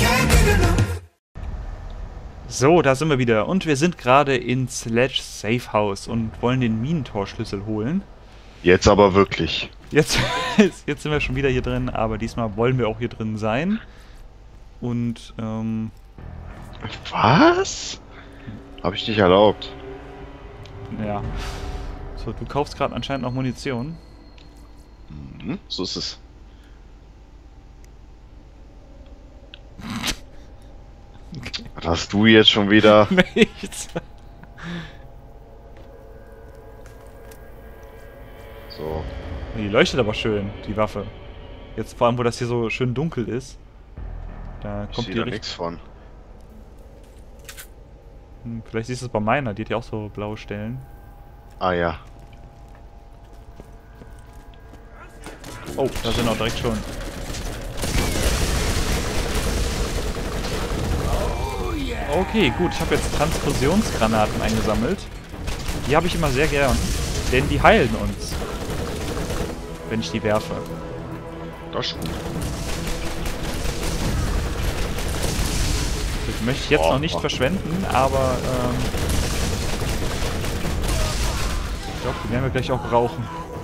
So, da sind wir wieder und wir sind gerade in Sledge Safe House und wollen den Minentorschlüssel holen. Jetzt aber wirklich. Jetzt sind wir schon wieder hier drin, aber diesmal wollen wir auch hier drin sein. Und, Was? Habe ich nicht erlaubt. ja. So, du kaufst gerade anscheinend noch Munition. Mhm, so ist es. Okay. Was hast du jetzt schon wieder? Nichts. So. Die leuchtet aber schön, die Waffe. Jetzt vor allem, wo das hier so schön dunkel ist. Da Ich kommt sehe die da richtig. nichts von. Vielleicht siehst du es bei meiner, die hat ja auch so blaue Stellen. Ah ja. Oh, da sind auch direkt schon. Okay, gut, ich habe jetzt Transfusionsgranaten eingesammelt. Die habe ich immer sehr gern, denn die heilen uns, wenn ich die werfe. Das ist gut. Das möchte ich jetzt noch nicht verschwenden, aber ich glaube, die werden wir gleich auch brauchen.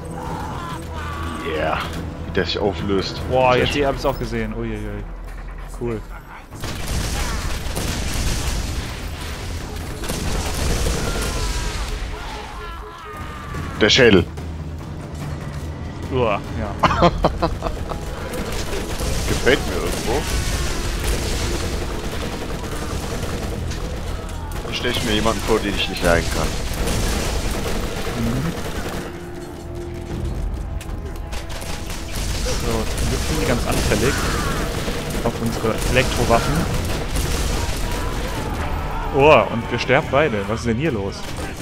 Yeah. Wie der sich auflöst. Boah, Sehr jetzt schön. hier habe ich es auch gesehen. Uiuiui. Cool. Der Schädel. Uah, ja. Gefällt mir irgendwo. Da stelle ich mir jemanden vor, den ich nicht leiden kann. So, zum Glück sind die ganz anfällig auf unsere Elektrowaffen. Oh, und wir sterben beide. Was ist denn hier los?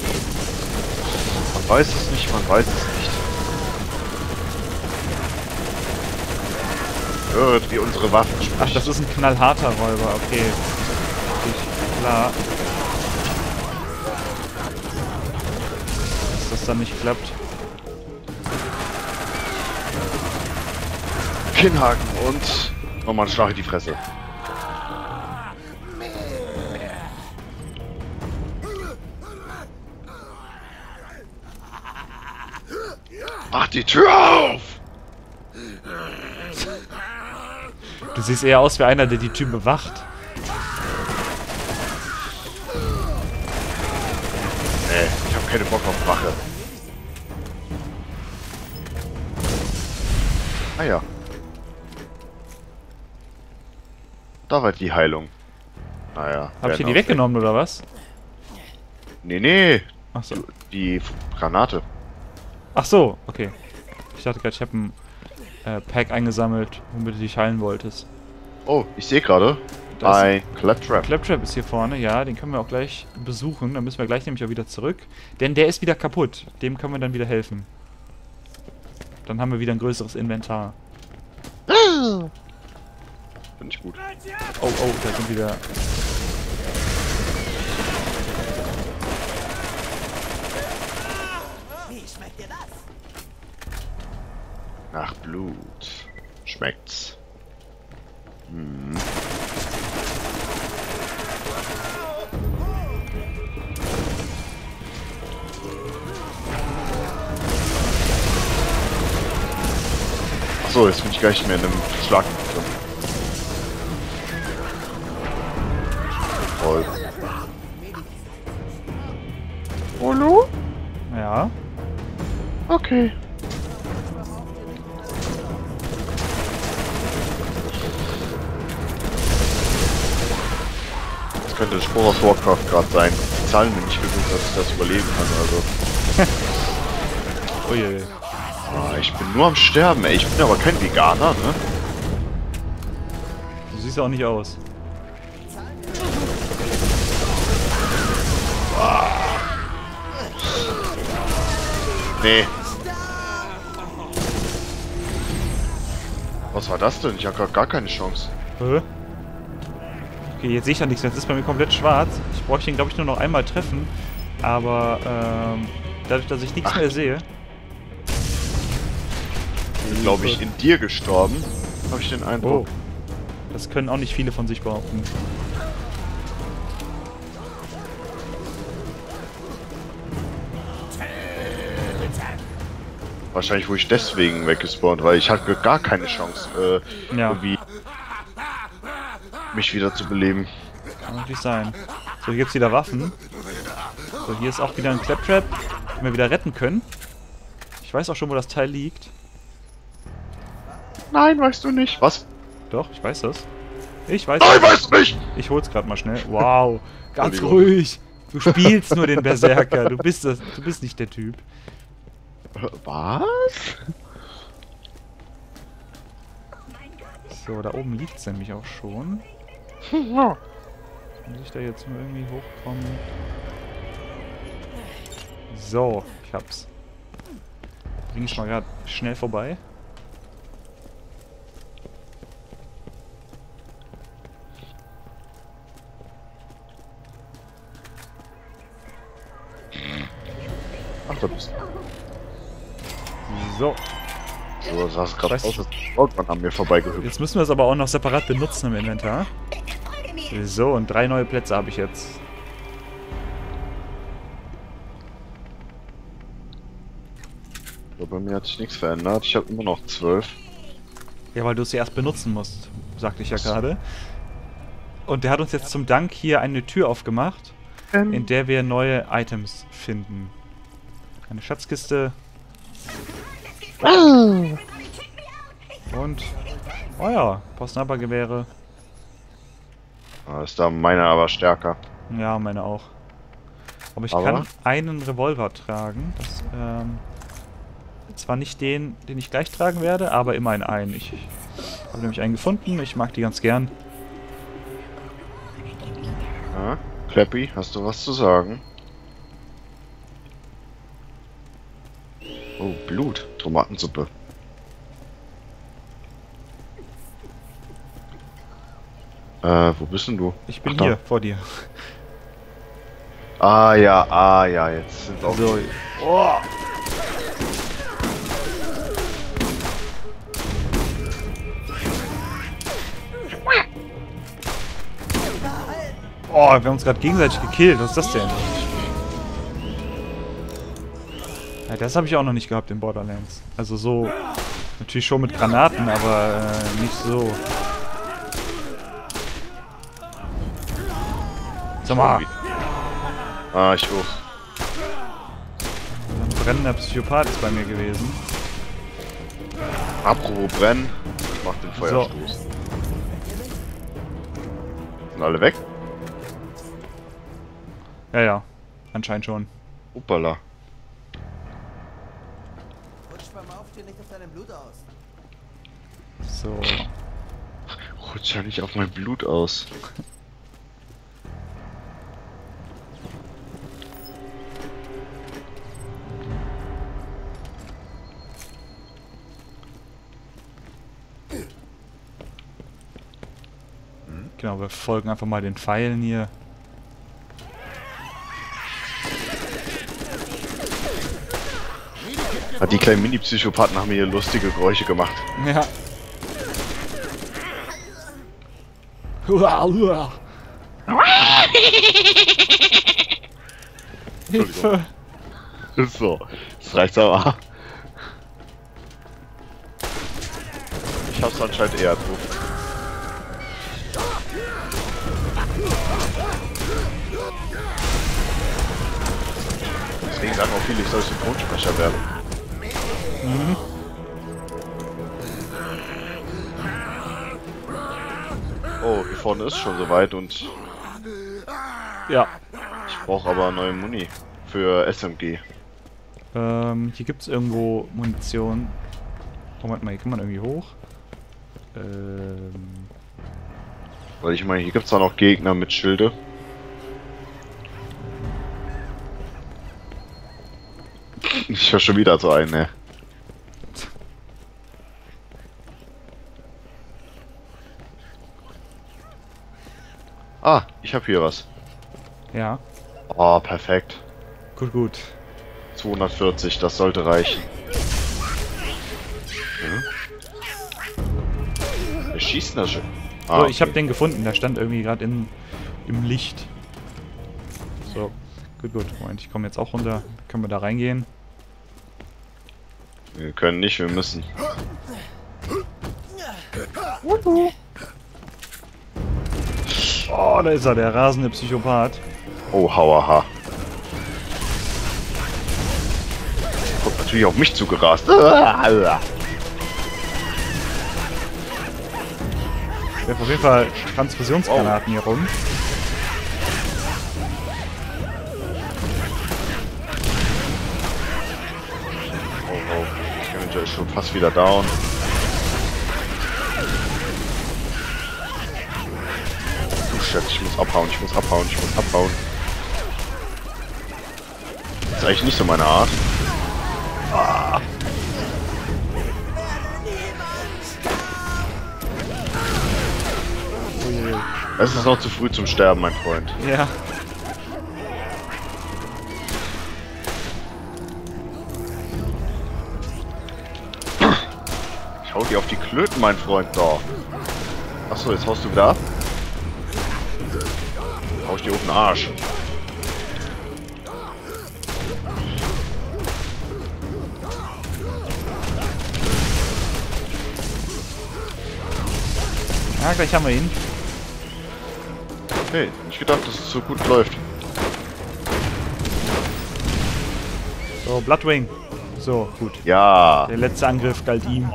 Man weiß es nicht, man weiß es nicht. Hört, wie unsere Waffen sprechen. Ach, das ist ein knallharter Räuber. Okay. Richtig klar. Dass das dann nicht klappt. Kinnhaken und nochmal ein Schlag in die Fresse. Mach die Tür auf! Du siehst eher aus wie einer, der die Tür bewacht. Nee, ich hab keine Bock auf Wache. Ah ja. Da war die Heilung. Naja. Hab ich dir die weggenommen, oder was? Nee. Ach so. Die Granate. Ach so, okay. Ich dachte gerade, ich habe ein Pack eingesammelt, womit du dich heilen wolltest. Oh, ich sehe gerade. Das- Ein Claptrap. Claptrap ist hier vorne, ja, den können wir auch gleich besuchen. Dann müssen wir gleich nämlich auch wieder zurück. Denn der ist wieder kaputt. Dem können wir dann wieder helfen. Dann haben wir wieder ein größeres Inventar. Finde ich gut. Oh, oh, da sind wieder... Wie schmeckt dir das? Nach Blut. Schmeckt's. Hm. Achso, jetzt bin ich gleich mehr in einem Schlag drin. Toll. Hallo? Ja. Okay. Das könnte Spore aus Warcraft gerade sein. Die zahlen mir nicht genug, dass ich das überleben kann, also. Uiuiui. Ah, ich bin nur am Sterben, ey. Ich bin aber kein Veganer, ne? Du siehst auch nicht aus. Nee. Was war das denn? Ich habe gar keine Chance. Hä? Okay, jetzt sehe ich ja nichts mehr. Jetzt ist bei mir komplett schwarz. Ich bräuchte ihn, glaube ich, nur noch einmal treffen. Aber, dadurch, dass ich nichts Ach. mehr sehe... Bin, glaube ich, in dir gestorben. Habe ich den Eindruck. Oh. Das können auch nicht viele von sich behaupten. Wahrscheinlich wurde ich deswegen weggespawnt, weil ich hatte gar keine Chance, Ja. irgendwie mich wieder zu beleben. Kann natürlich sein. So, hier gibt's wieder Waffen. So, hier ist auch wieder ein Claptrap, den wir wieder retten können. Ich weiß auch schon, wo das Teil liegt. Nein, weißt du nicht. Was? Doch, ich weiß das. Ich weiß Nein, das. weißt du nicht! Ich hol's gerade mal schnell. Wow, ganz Entschuldigung. ruhig. Du spielst nur den Berserker. Du bist nicht der Typ. Was? So, da oben liegt's nämlich auch schon. Muss ich da jetzt nur irgendwie hochkommen? So, klappt's. Bring ich mal gerade schnell vorbei. Ach, da bist du. So, So, sah es gerade Weißt aus, du- als irgendwann an mir vorbeigehüpft. jetzt müssen wir es aber auch noch separat benutzen im Inventar. So, und 3 neue Plätze habe ich jetzt. So, bei mir hat sich nichts verändert. Ich habe immer noch 12. Ja, weil du es ja erst benutzen musst, sagte ich ja gerade. Und der hat uns jetzt zum Dank hier eine Tür aufgemacht, in der wir neue Items finden. Eine Schatzkiste. Und, oh ja, ein paar Snipergewehre. Ist da meine aber stärker. Ja, meine auch. Aber ich Aber? kann einen Revolver tragen. Das, zwar nicht den ich gleich tragen werde, aber immerhin einen. Ich habe nämlich einen gefunden. Ich mag die ganz gern. Ja? Clappy, hast du was zu sagen? Oh, Blut. Tomatensuppe. Wo bist denn du? Ich bin Ach, da. hier, vor dir. Ah ja, jetzt sind auch... So, oh, wir haben uns gerade gegenseitig gekillt. Was ist das denn? Ja, das habe ich auch noch nicht gehabt in Borderlands. Also so, natürlich schon mit Granaten, aber nicht so. Sag mal, Ah, ich auch. ein brennender Psychopath ist bei mir gewesen. Apropos brennen, ich mach den Feuerstoß. Sind alle weg? Ja, ja, anscheinend schon. Uppala. Rutsch beim Aufstehen nicht auf deinem Blut aus. So, Rutsch ja nicht auf mein Blut aus. genau, wir folgen einfach mal den Pfeilen hier. Die kleinen Mini-Psychopathen haben hier lustige Geräusche gemacht. Ja. Hurra, hurra. Hilfe! So, das reicht aber. Ich hab's anscheinend eher drauf. Deswegen sagen auch viele, ich soll Synchronsprecher werden. Mhm. Oh, hier vorne ist schon soweit und Ja. ich brauche aber neue Muni für SMG. Hier gibt's irgendwo Munition. Moment mal, hier kann man irgendwie hoch. Weil ich meine, hier gibt's auch noch Gegner mit Schilde. Ich höre schon wieder so einen, ne? Ah, ich habe hier was. Ja. Oh, perfekt. Gut, gut. 240, das sollte reichen. Wir schießen das schon. Ah, So, ich habe okay. den gefunden, der stand irgendwie gerade im Licht. So, gut. Moment, ich komme jetzt auch runter. Können wir da reingehen? Wir können nicht, wir müssen. Oh, da ist er, der rasende Psychopath. Oh, hauaha. Kommt natürlich auf mich zugerast. Ich werfe auf jeden Fall Transfusionsgranaten hier rum. Oh, der Scavenger ist schon fast wieder down. Oh shit, ich muss abhauen. Das ist eigentlich nicht so meine Art. Ah. Es ist noch zu früh zum Sterben, mein Freund. Ja. Ich hau dir auf die Klöten, mein Freund, da. Achso, jetzt haust du wieder ab. Hau ich dir auf den Arsch. Ja, gleich haben wir ihn. Hey, nicht gedacht, dass es so gut läuft. So, Bloodwing. So, gut. Ja. Der letzte Angriff galt ihm.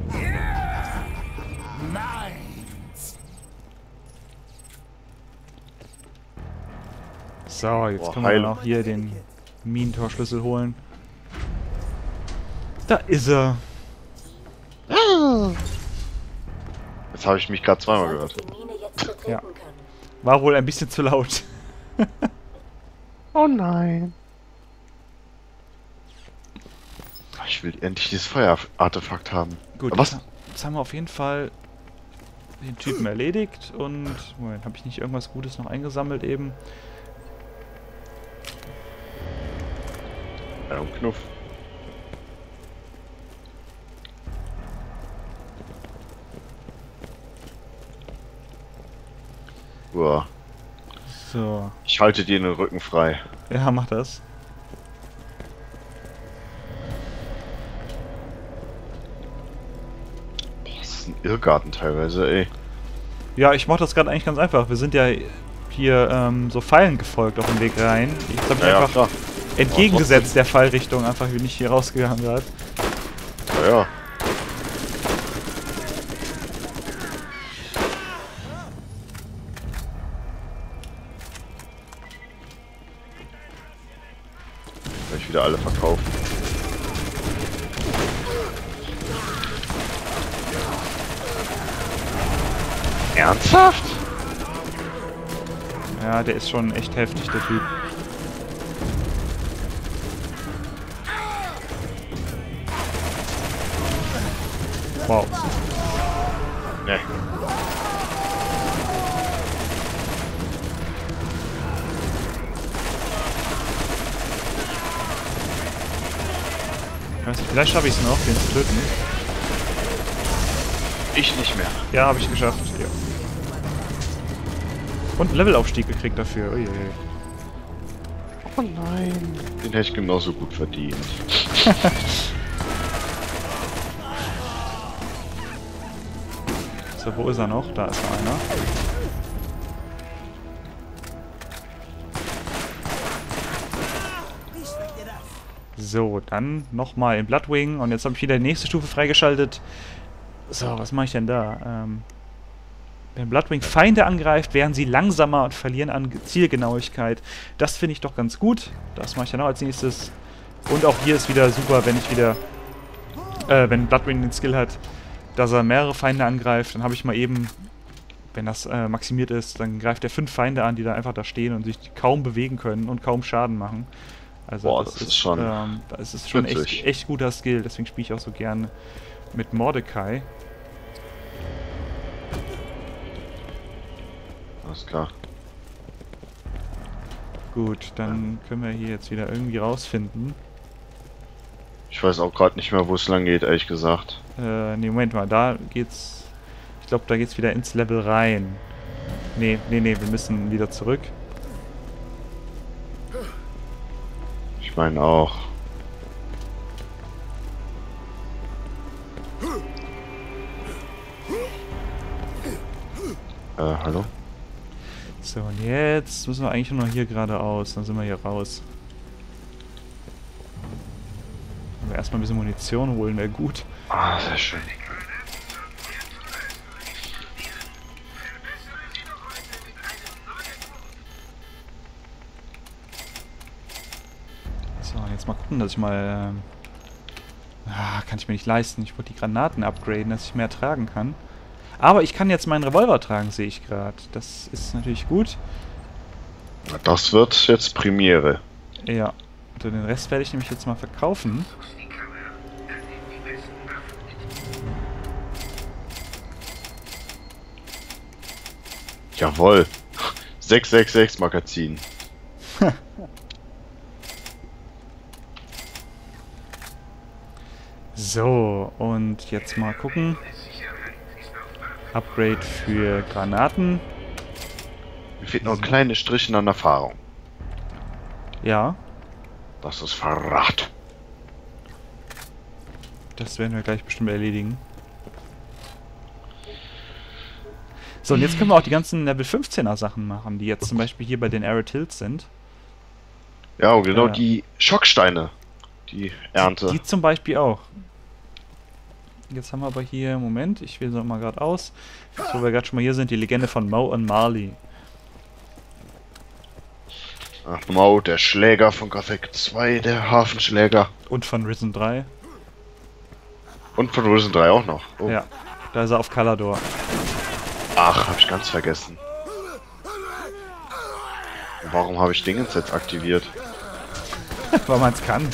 So, jetzt Boah, können wir Heilung. noch hier den Minentorschlüssel holen. Da ist er. Jetzt habe ich mich gerade zweimal gehört. Ja. War wohl ein bisschen zu laut. Oh nein. Ich will endlich dieses Feuerartefakt haben. Gut, Was? jetzt haben wir auf jeden Fall den Typen erledigt und... Moment, habe ich nicht irgendwas Gutes noch eingesammelt eben? Ja, und Knuff. Uah. So. Ich halte dir den Rücken frei. Ja, mach das. Das ist ein Irrgarten teilweise, ey. Ja, ich mach das gerade eigentlich ganz einfach. Wir sind ja hier so Pfeilen gefolgt auf dem Weg rein. Jetzt habe ich Ja, einfach klar. entgegengesetzt der Fallrichtung, einfach bin ich hier rausgegangen gerade. Ja. Kann ich wieder alle verkaufen. Ernsthaft? Ja, der ist schon echt heftig, der Typ. Wow. Ne. Ich weiß nicht, vielleicht schaffe ich es noch, den zu töten. Ich nicht mehr. Ja, habe ich geschafft. Ja. Und einen Levelaufstieg gekriegt dafür. Uiuiui. Oh nein. Den hätte ich genauso gut verdient. So, wo ist er noch? Da ist noch einer. So, dann nochmal in Bloodwing. Und jetzt habe ich wieder die nächste Stufe freigeschaltet. So, was mache ich denn da? Wenn Bloodwing Feinde angreift, werden sie langsamer und verlieren an Zielgenauigkeit. Das finde ich doch ganz gut. Das mache ich dann auch als nächstes. Und auch hier ist wieder super, wenn ich wieder... wenn Bloodwing den Skill hat, dass er mehrere Feinde angreift. Dann habe ich mal eben, wenn das maximiert ist, dann greift er 5 Feinde an, die da einfach da stehen und sich kaum bewegen können und kaum Schaden machen. Also Boah, das ist schon... das ist schon witzig. echt guter Skill. Deswegen spiele ich auch so gerne mit Mordecai. Alles klar. Gut, dann können wir hier jetzt wieder irgendwie rausfinden. Ich weiß auch gerade nicht mehr, wo es lang geht, ehrlich gesagt. Nee, Moment mal, da geht's... Ich glaube, da geht's wieder ins Level rein. Nee, wir müssen wieder zurück. Ich meine auch. Hallo? So, und jetzt müssen wir eigentlich nur noch hier geradeaus. Dann sind wir hier raus. Aber erstmal ein bisschen Munition holen, wäre gut. Ah, sehr schön. So, und jetzt mal gucken, dass ich mal... kann ich mir nicht leisten. Ich wollte die Granaten upgraden, dass ich mehr tragen kann. Aber ich kann jetzt meinen Revolver tragen, sehe ich gerade. Das ist natürlich gut. Das wird jetzt Premiere. Ja. Und den Rest werde ich nämlich jetzt mal verkaufen. Jawohl. 666 Magazin. So, und jetzt mal gucken. Upgrade für Granaten. Mir fehlt noch ein kleines Strichen an Erfahrung. Ja, Das ist Verrat. das werden wir gleich bestimmt erledigen. So, und jetzt können wir auch die ganzen Level 15er Sachen machen, die jetzt zum Beispiel hier bei den Arid Hills sind. Ja, genau, die Schocksteine. Die Ernte. Die zum Beispiel auch. Jetzt haben wir aber hier, Moment, ich wähle es mal gerade aus. Jetzt, wo wir gerade schon mal hier sind, die Legende von Moe und Marley. Ach, Moe, der Schläger von Gothic 2, der Hafenschläger. Und von Risen 3. Und von Risen 3 auch noch. Oh. Ja, da ist er auf Calador. Ach, hab ich ganz vergessen. Warum habe ich Dingens jetzt aktiviert? Weil man es kann.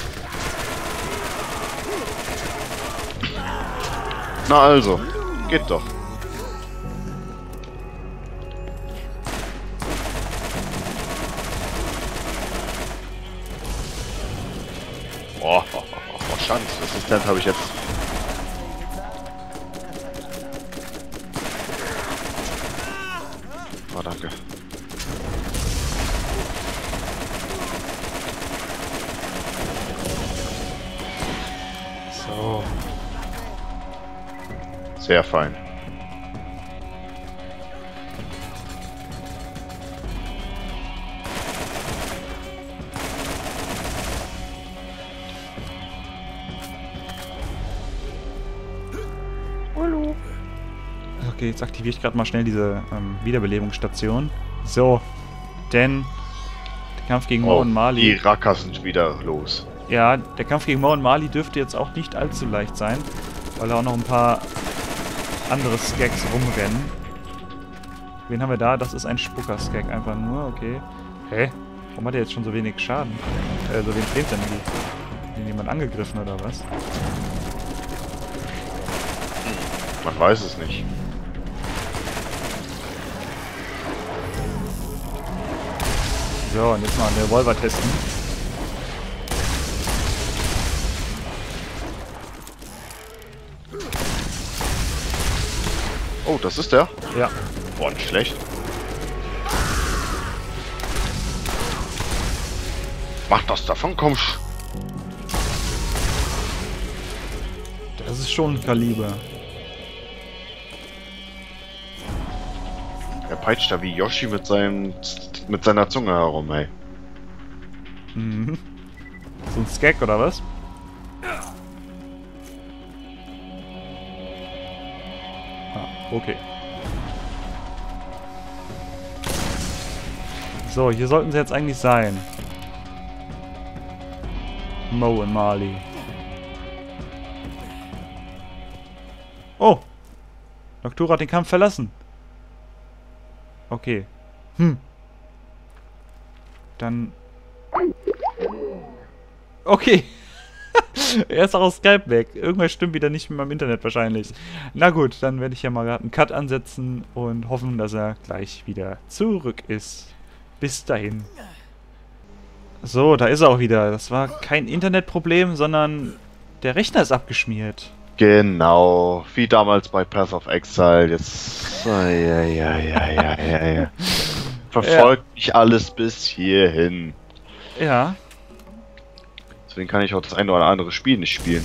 Na also, geht doch. Oh, Schanzassistent habe ich jetzt. Oh, danke. So. Sehr fein. Hallo. Okay, jetzt aktiviere ich gerade mal schnell diese Wiederbelebungsstation. So. Denn der Kampf gegen Moe und Marley... Die Racker sind wieder los. Ja, der Kampf gegen Moe und Marley dürfte jetzt auch nicht allzu leicht sein, weil da auch noch ein paar andere Skags rumrennen. Wen haben wir da? Das ist ein Spucker-Skag einfach nur, okay. Hä? Warum hat er jetzt schon so wenig Schaden? So wen fehlt denn die? Hat ihn jemand angegriffen oder was? Man weiß es nicht. So, und jetzt mal einen Revolver testen. Oh, das ist der? Ja. Boah, nicht schlecht. Mach das davon, kommst. Das ist schon ein Kaliber. Er peitscht da wie Yoshi mit seiner Zunge herum, ey. Mhm. So ein Skag oder was? Ah, okay. So, hier sollten sie jetzt eigentlich sein. Moe und Marley. Oh! Noctura hat den Kampf verlassen. Okay. Dann... Okay. Er ist auch aus Skype weg. Irgendwas stimmt wieder nicht mit meinem Internet wahrscheinlich. Na gut, dann werde ich ja mal gerade einen Cut ansetzen und hoffen, dass er gleich wieder zurück ist. Bis dahin. So, da ist er auch wieder. Das war kein Internetproblem, sondern der Rechner ist abgeschmiert. Genau, wie damals bei Path of Exile. Jetzt. Ja. Verfolgt mich alles bis hierhin. Ja. Deswegen kann ich auch das eine oder andere Spiel nicht spielen.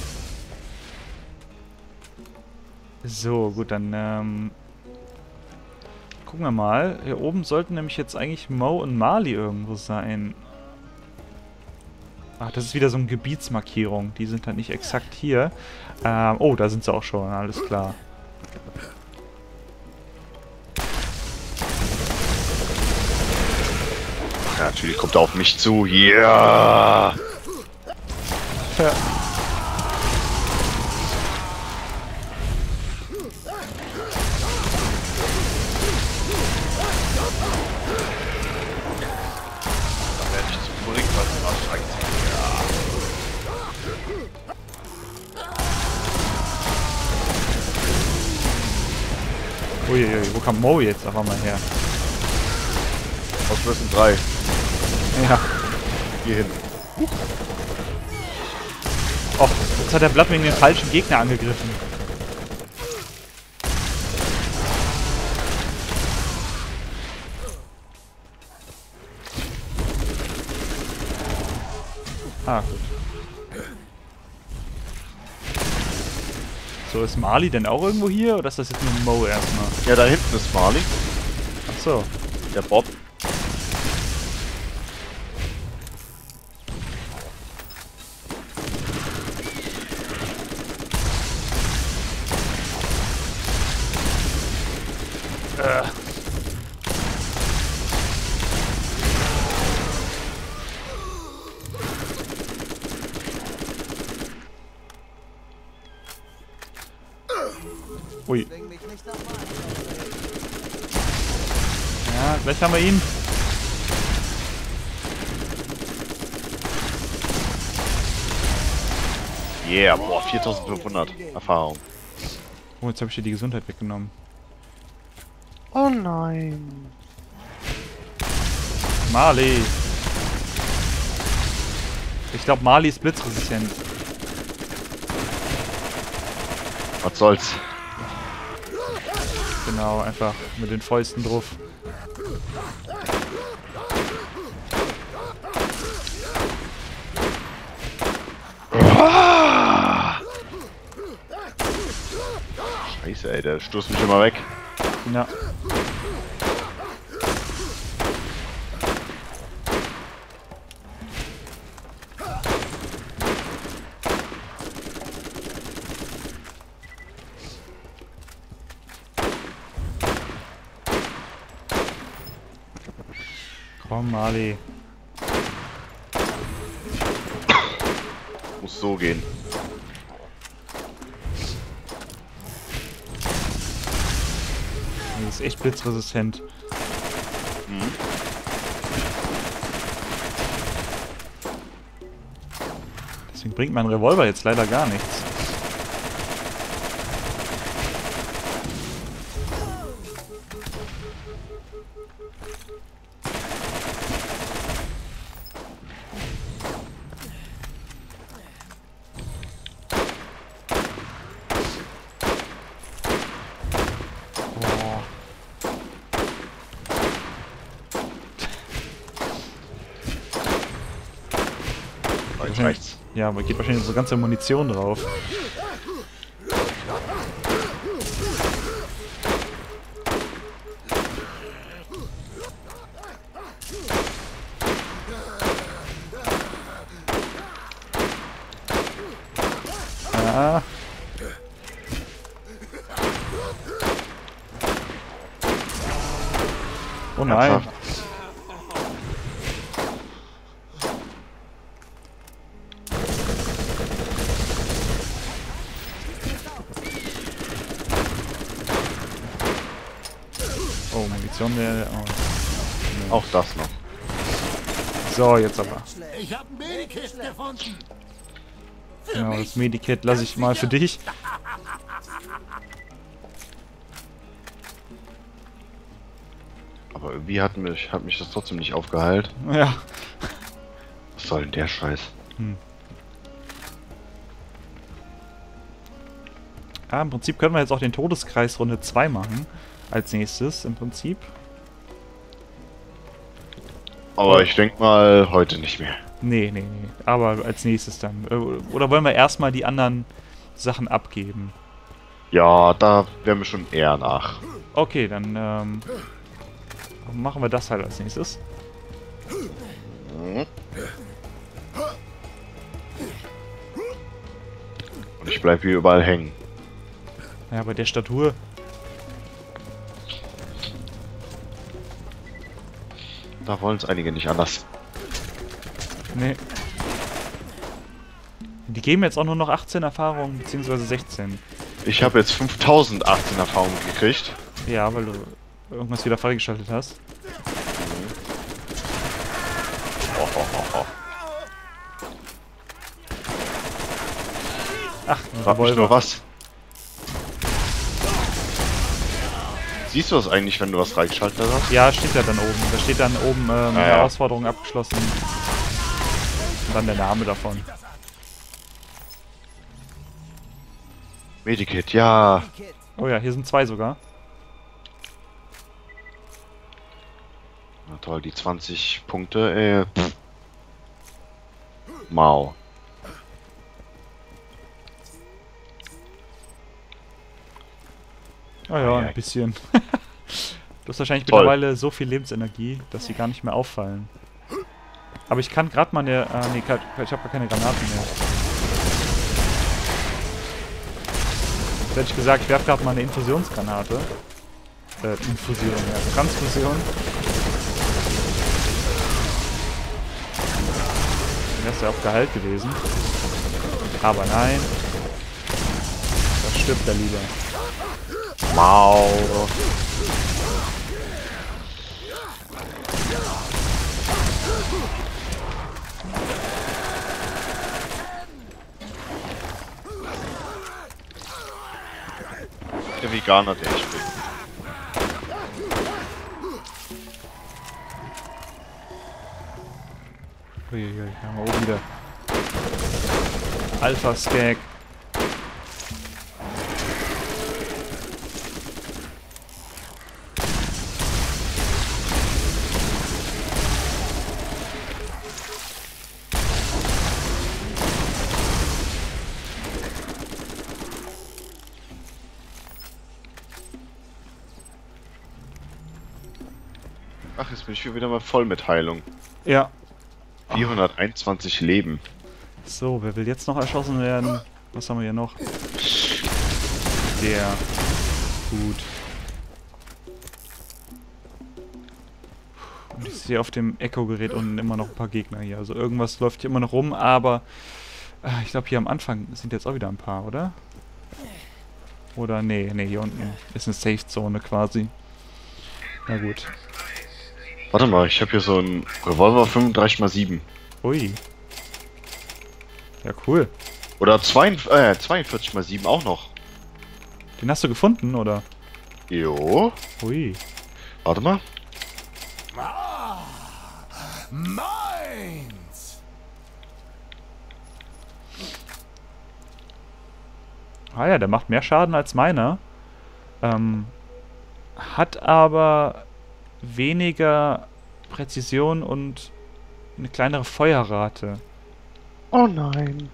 So, gut, dann gucken wir mal. Hier oben sollten nämlich jetzt eigentlich Mo und Marley irgendwo sein. Ach, das ist wieder so eine Gebietsmarkierung. Die sind halt nicht exakt hier. Oh, da sind sie auch schon. Alles klar. Ja, natürlich kommt er auf mich zu. Ja. Ja. Da werde ich zum Brückenwasser einziehen. Uiuiui, wo kam Mo jetzt auf einmal her? Aus Resident 3. Ja. Hier hin. Och, jetzt hat der Bloodwing den falschen Gegner angegriffen. Ah, gut. So, ist Marley denn auch irgendwo hier oder ist das jetzt nur Mo erstmal? Ja, da hinten ist Marley. Ach so. Der Bob. Ui. Zwing mich nicht nochmal. Ja, gleich haben wir ihn. Yeah, boah, 4500 Erfahrung. Oh, jetzt habe ich dir die Gesundheit weggenommen. Oh nein. Marley. Ich glaube, Marley ist blitzresistent. Was soll's? Genau, einfach mit den Fäusten drauf. Scheiße, ey, der stoßt mich immer weg. Ja. Komm, Marley. Muss so gehen. Die ist echt blitzresistent. Mhm. Deswegen bringt mein Revolver jetzt leider gar nichts. Boah. Links, rechts. Ja, aber geht wahrscheinlich so ganze Munition drauf. Ja. Oh nein. Ernsthaft? Oh, Munition der. Oh. Auch das noch. So, jetzt aber. Ich habe ein Medikit gefunden. Genau, das Medikit lasse ich mal für dich. Aber irgendwie hat mich das trotzdem nicht aufgeheilt. Ja. Was soll denn der Scheiß? Ah, im Prinzip können wir jetzt auch den Todeskreis Runde 2 machen. Als nächstes, im Prinzip. Aber ich denke mal, heute nicht mehr. Nee. Aber als nächstes dann. Oder wollen wir erstmal die anderen Sachen abgeben? Ja, da wären wir schon eher nach. Okay, dann machen wir das halt als nächstes. Und ich bleib hier überall hängen. Ja, bei der Statur. Da wollen es einige nicht anders. Nee. Die geben jetzt auch nur noch 18 Erfahrungen, beziehungsweise 16. Ich habe jetzt 5018 Erfahrungen gekriegt. Ja, weil du irgendwas wieder freigeschaltet hast. Ach, Frag mich nur was. Siehst du das eigentlich, wenn du was freigeschaltet hast? Ja, steht ja dann oben. Da steht dann oben Herausforderung abgeschlossen. Und dann der Name davon. Medikit, ja. Medikit. Oh ja, hier sind 2 sogar. Na toll, die 20 Punkte, Mau. Ah ja, ein bisschen. Du hast wahrscheinlich Toll. mittlerweile so viel Lebensenergie, dass sie gar nicht mehr auffallen. Aber ich kann gerade mal eine... nee, ich habe gar keine Granaten mehr. Jetzt hätte ich gesagt, ich werfe gerade mal eine Infusionsgranate. Infusion, ja. Transfusion. Dann wär's ja auf Gehalt gewesen. Aber nein. Da stirbt er lieber. Mau. Der Veganer, der ich bin. Uiuiui, haben wir oben wieder. Alpha-Skag. Ach, jetzt bin ich hier wieder mal voll mit Heilung. Ja. 421 Leben. So, wer will jetzt noch erschossen werden? Was haben wir hier noch? Der. Gut. Und ich sehe auf dem Echo-Gerät unten immer noch ein paar Gegner hier. Also irgendwas läuft hier immer noch rum, aber ich glaube hier am Anfang sind jetzt auch wieder ein paar, oder? Oder nee, hier unten ist eine Safe-Zone quasi. Na gut. Warte mal, ich habe hier so einen Revolver 35x7. Ui. Ja, cool. Oder 42x7 auch noch. Den hast du gefunden, oder? Jo. Ui. Warte mal. Meins! Ah ja, der macht mehr Schaden als meiner. Hat aber weniger Präzision und eine kleinere Feuerrate. Oh nein.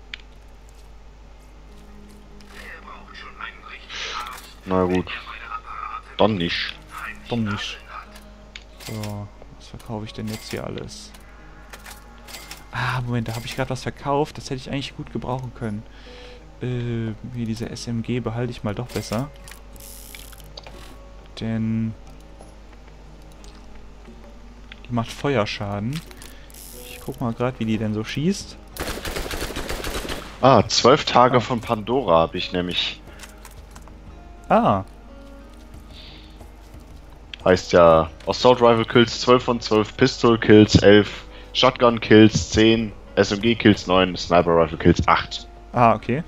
Na gut. Dann nicht. Dumm nicht. So, was verkaufe ich denn jetzt hier alles? Ah, Moment, da habe ich gerade was verkauft. Das hätte ich eigentlich gut gebrauchen können. Wie diese SMG behalte ich mal doch besser. Denn die macht Feuerschaden. Ich guck mal gerade, wie die denn so schießt. Ah, 12 Tage von Pandora habe ich nämlich. Ah, Heißt ja, Assault Rifle Kills 12 von 12, Pistol Kills 11, Shotgun Kills 10, SMG Kills 9, Sniper Rifle Kills 8. okay.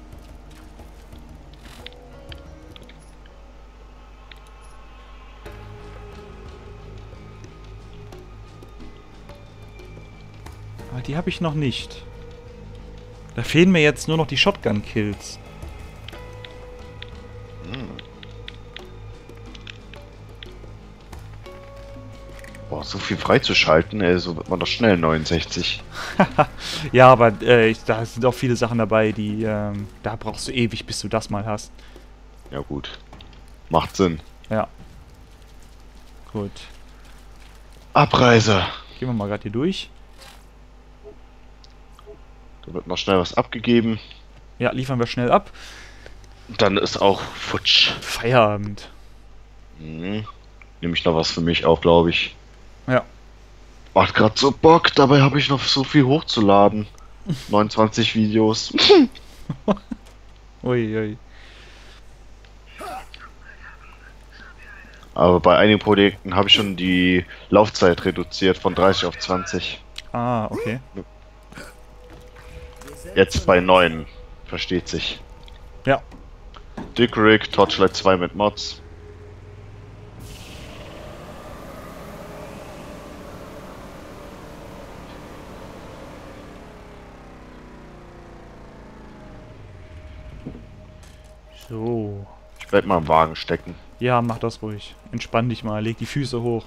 Aber die habe ich noch nicht. Da fehlen mir jetzt nur noch die Shotgun-Kills. Boah, so viel freizuschalten, ey, so wird man doch schnell 69. Ja, aber da sind auch viele Sachen dabei, die, da brauchst du ewig, bis du das mal hast. Ja gut. Macht Sinn. Ja. Gut. Abreise. Gehen wir mal gerade hier durch. Da wird noch schnell was abgegeben. Ja, liefern wir schnell ab. Und dann ist auch futsch. Feierabend. Mhm. Nehme ich noch was für mich auf, glaube ich. Ja. Macht gerade so Bock, dabei habe ich noch so viel hochzuladen. 29 Videos. Uiui. Aber bei einigen Projekten habe ich schon die Laufzeit reduziert von 30 auf 20. Ah, okay. Jetzt bei 9. Versteht sich. Ja. Dick Rig, Torchlight 2 mit Mods. So. Ich bleib mal im Wagen stecken. Ja, mach das ruhig. Entspann dich mal, leg die Füße hoch.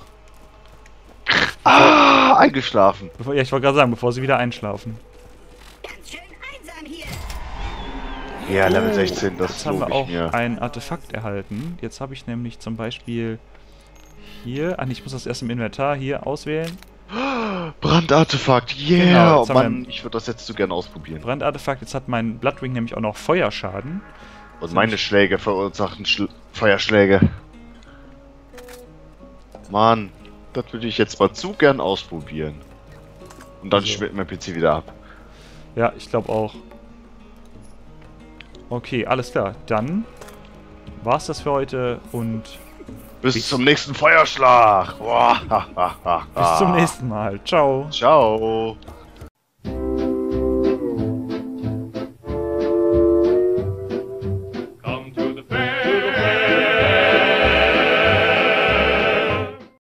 Ah, eingeschlafen. Ja, ich wollte gerade sagen, bevor sie wieder einschlafen. Ganz schön einsam hier. Ja, Level 16, das Jetzt haben wir lobe auch ich mir. ein Artefakt erhalten. Jetzt habe ich nämlich zum Beispiel hier... Ah, ich muss das erst im Inventar hier auswählen. Brandartefakt, Genau, yeah! jetzt haben Mann, wir- ich würde das jetzt so gerne ausprobieren. Brandartefakt, jetzt hat mein Bloodwing nämlich auch noch Feuerschaden. Und meine Schläge verursachen Feuerschläge. Mann, das würde ich jetzt mal zu gern ausprobieren. Und dann Also. schmiert mein PC wieder ab. Ja, ich glaube auch. Okay, alles klar. Dann war's das für heute und Bis zum nächsten Feuerschlag! bis zum nächsten Mal. Ciao. Ciao!